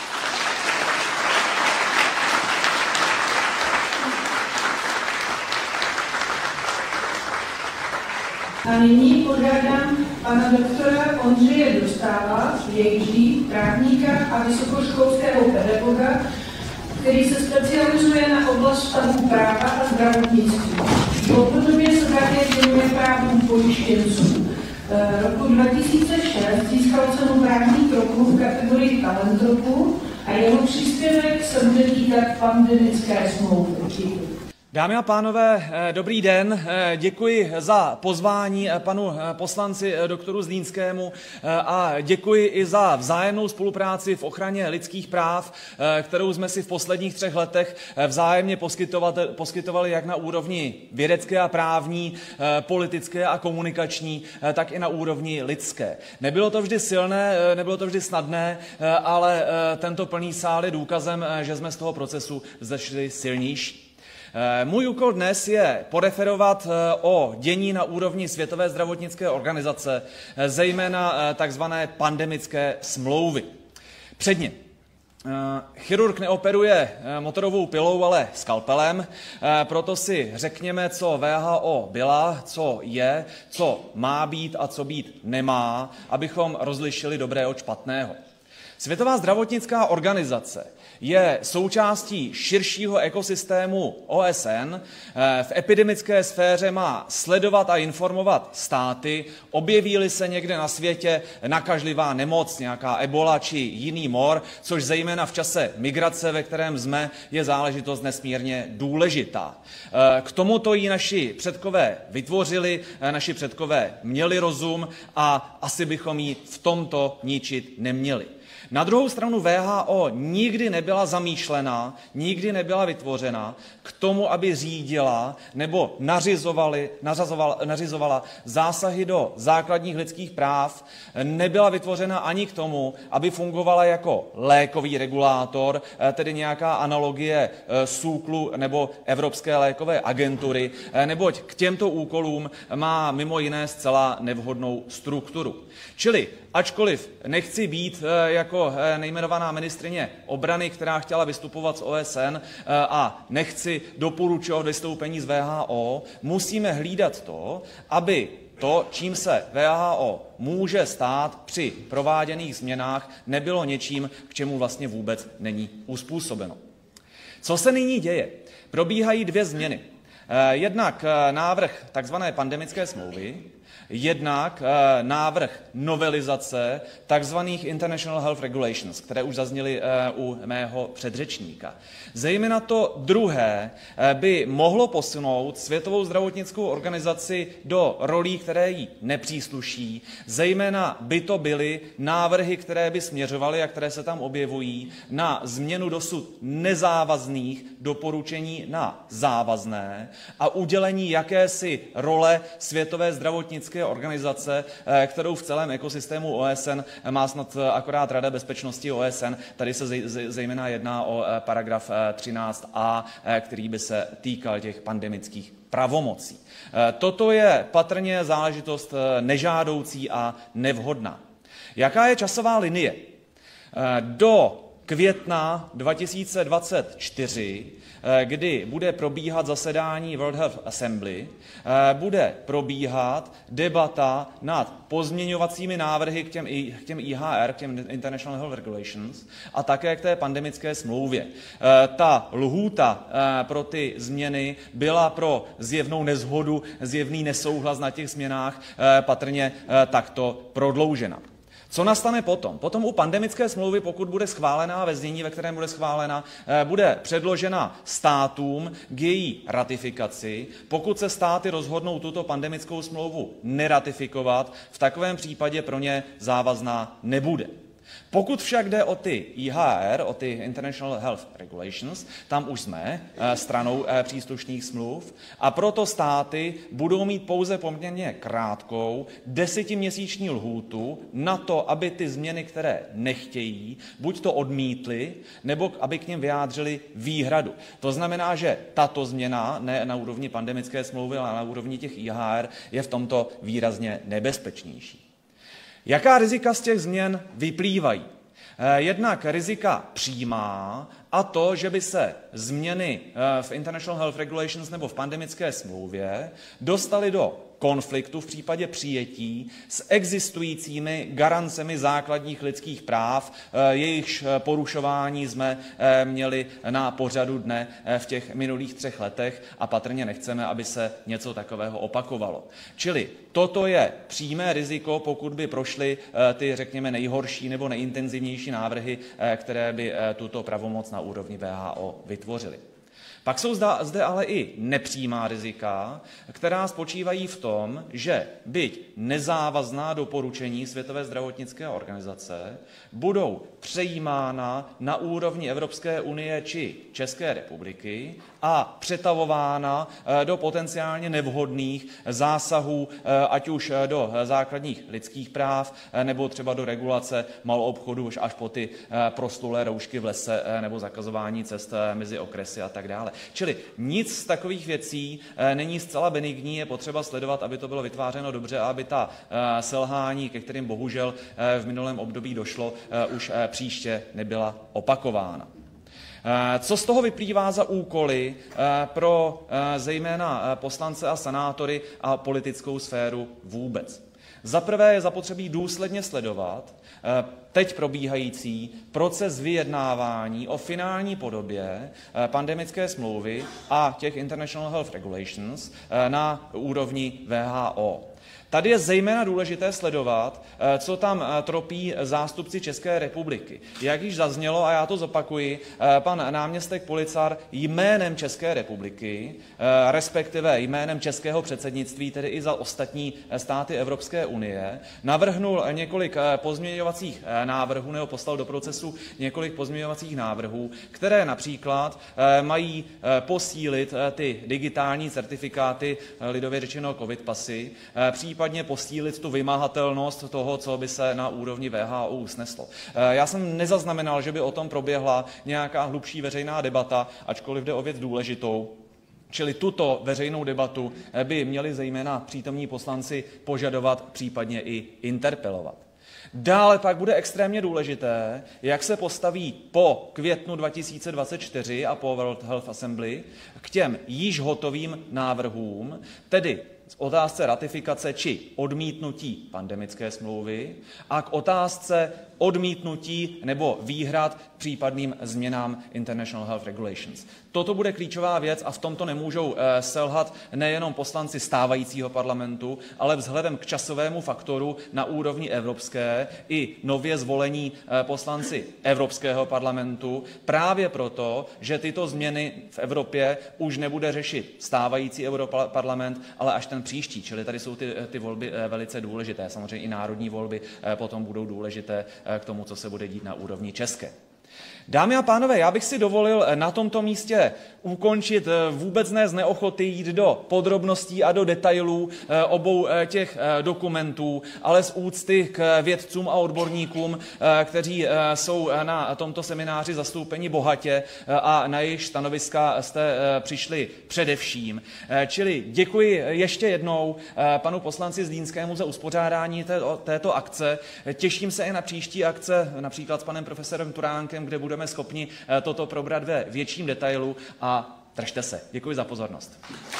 A nyní požádám pana doktora Ondřeje Dostála, P H D, právníka a vysokoškolského pedagoga, který se specializuje na oblast vztahů práva a zdravotnictví. Dlouhodobě se také věnuje právům pojištěnců. Roku dva tisíce šest získal cenu právních roků v kategorii talent roku a jeho příspěvek se bude týkat pandemické smlouvy. Dámy a pánové, dobrý den. Děkuji za pozvání panu poslanci doktoru Zlínskému a děkuji i za vzájemnou spolupráci v ochraně lidských práv, kterou jsme si v posledních třech letech vzájemně poskytovali jak na úrovni vědecké a právní, politické a komunikační, tak i na úrovni lidské. Nebylo to vždy silné, nebylo to vždy snadné, ale tento plný sál je důkazem, že jsme z toho procesu vzešli silnější. Můj úkol dnes je poreferovat o dění na úrovni Světové zdravotnické organizace, zejména takzvané pandemické smlouvy. Předně. Chirurg neoperuje motorovou pilou, ale skalpelem, proto si řekněme, co V H O byla, co je, co má být a co být nemá, abychom rozlišili dobré od špatného. Světová zdravotnická organizace je součástí širšího ekosystému O S N. V epidemické sféře má sledovat a informovat státy, objeví-li se někde na světě nakažlivá nemoc, nějaká ebola či jiný mor, což zejména v čase migrace, ve kterém jsme, je záležitost nesmírně důležitá. K tomuto ji naši předkové vytvořili, naši předkové měli rozum a asi bychom ji v tomto ničit neměli. Na druhou stranu V H O nikdy nebyla zamýšlená, nikdy nebyla vytvořena k tomu, aby řídila nebo nařizovala, nařizovala zásahy do základních lidských práv, nebyla vytvořena ani k tomu, aby fungovala jako lékový regulátor, tedy nějaká analogie SÚKLu nebo Evropské lékové agentury, neboť k těmto úkolům má mimo jiné zcela nevhodnou strukturu. Čili ačkoliv nechci být jako nejmenovaná ministryně obrany, která chtěla vystupovat z O S N a nechci doporučovat vystoupení z V H O, musíme hlídat to, aby to, čím se V H O může stát při prováděných změnách, nebylo něčím, k čemu vlastně vůbec není uspůsobeno. Co se nyní děje? Probíhají dvě změny. Jednak návrh takzvané pandemické smlouvy, jednak návrh novelizace takzvaných International Health Regulations, které už zazněly u mého předřečníka. Zejména to druhé by mohlo posunout Světovou zdravotnickou organizaci do rolí, které jí nepřísluší. Zejména by to byly návrhy, které by směřovaly a které se tam objevují na změnu dosud nezávazných doporučení na závazné a udělení jakési role Světové zdravotnické organizace, kterou v celém ekosystému O S N má snad akorát Rada bezpečnosti O S N. Tady se zejména jedná o paragraf třináct a, který by se týkal těch pandemických pravomocí. Toto je patrně záležitost nežádoucí a nevhodná. Jaká je časová linie? Do května dva tisíce dvacet čtyři, kdy bude probíhat zasedání World Health Assembly, bude probíhat debata nad pozměňovacími návrhy k těm, k těm I H R, k těm International Health Regulations, a také k té pandemické smlouvě. Ta lhůta pro ty změny byla pro zjevnou nezhodu, zjevný nesouhlas na těch změnách patrně takto prodloužena. Co nastane potom? Potom u pandemické smlouvy, pokud bude schválená ve znění, ve kterém bude schválena, bude předložena státům k její ratifikaci. Pokud se státy rozhodnou tuto pandemickou smlouvu neratifikovat, v takovém případě pro ně závazná nebude. Pokud však jde o ty I H R, o ty International Health Regulations, tam už jsme stranou příslušných smluv a proto státy budou mít pouze poměrně krátkou desetiměsíční lhůtu na to, aby ty změny, které nechtějí, buď to odmítli, nebo aby k nim vyjádřili výhradu. To znamená, že tato změna, ne na úrovni pandemické smlouvy, ale na úrovni těch I H R, je v tomto výrazně nebezpečnější. Jaká rizika z těch změn vyplývají? Jednak rizika přímá, a to, že by se změny v International Health Regulations nebo v pandemické smlouvě dostaly do konfliktu v případě přijetí s existujícími garancemi základních lidských práv, jejichž porušování jsme měli na pořadu dne v těch minulých třech letech a patrně nechceme, aby se něco takového opakovalo. Čili toto je přímé riziko, pokud by prošly ty, řekněme, nejhorší nebo nejintenzivnější návrhy, které by tuto pravomoc na úrovni W H O vytvořily. Pak jsou zde ale i nepřímá rizika, která spočívají v tom, že byť nezávazná doporučení Světové zdravotnické organizace budou přejímána na úrovni Evropské unie či České republiky a přetavována do potenciálně nevhodných zásahů, ať už do základních lidských práv, nebo třeba do regulace maloobchodu až po ty proslulé roušky v lese nebo zakazování cest mezi okresy a tak dále. Čili nic z takových věcí není zcela benigní, je potřeba sledovat, aby to bylo vytvářeno dobře a aby ta selhání, ke kterým bohužel v minulém období došlo, už příště nebyla opakována. Co z toho vyplývá za úkoly pro zejména poslance a senátory a politickou sféru vůbec? Za prvé je zapotřebí důsledně sledovat teď probíhající proces vyjednávání o finální podobě pandemické smlouvy a těch International Health Regulations na úrovni W H O. Tady je zejména důležité sledovat, co tam tropí zástupci České republiky. Jak již zaznělo, a já to zopakuji, pan náměstek Policar jménem České republiky, respektive jménem českého předsednictví, tedy i za ostatní státy Evropské unie, navrhnul několik pozměňovacích návrhů, nebo poslal do procesu několik pozměňovacích návrhů, které například mají posílit ty digitální certifikáty, lidově řečeno covid pasy, případně posílit tu vymahatelnost toho, co by se na úrovni W H O usneslo. Já jsem nezaznamenal, že by o tom proběhla nějaká hlubší veřejná debata, ačkoliv jde o věc důležitou. Čili tuto veřejnou debatu by měli zejména přítomní poslanci požadovat, případně i interpelovat. Dále pak bude extrémně důležité, jak se postaví po květnu dva tisíce dvacet čtyři a po World Health Assembly k těm již hotovým návrhům, tedy otázce ratifikace či odmítnutí pandemické smlouvy a k otázce odmítnutí nebo výhrad případným změnám International Health Regulations. Toto bude klíčová věc a v tomto nemůžou selhat nejenom poslanci stávajícího parlamentu, ale vzhledem k časovému faktoru na úrovni evropské i nově zvolení poslanci Evropského parlamentu právě proto, že tyto změny v Evropě už nebude řešit stávající Europarlament, ale až ten příští, čili tady jsou ty, ty volby velice důležité. Samozřejmě i národní volby potom budou důležité k tomu, co se bude dít na úrovni české. Dámy a pánové, já bych si dovolil na tomto místě ukončit vůbec ne z neochoty jít do podrobností a do detailů obou těch dokumentů, ale z úcty k vědcům a odborníkům, kteří jsou na tomto semináři zastoupeni bohatě a na jejich stanoviska jste přišli především. Čili děkuji ještě jednou panu poslanci Zlínskému za uspořádání této akce. Těším se i na příští akce, například s panem profesorem Turánkem Vojtěchem, kde budeme schopni toto probrat ve větším detailu a držte se. Děkuji za pozornost.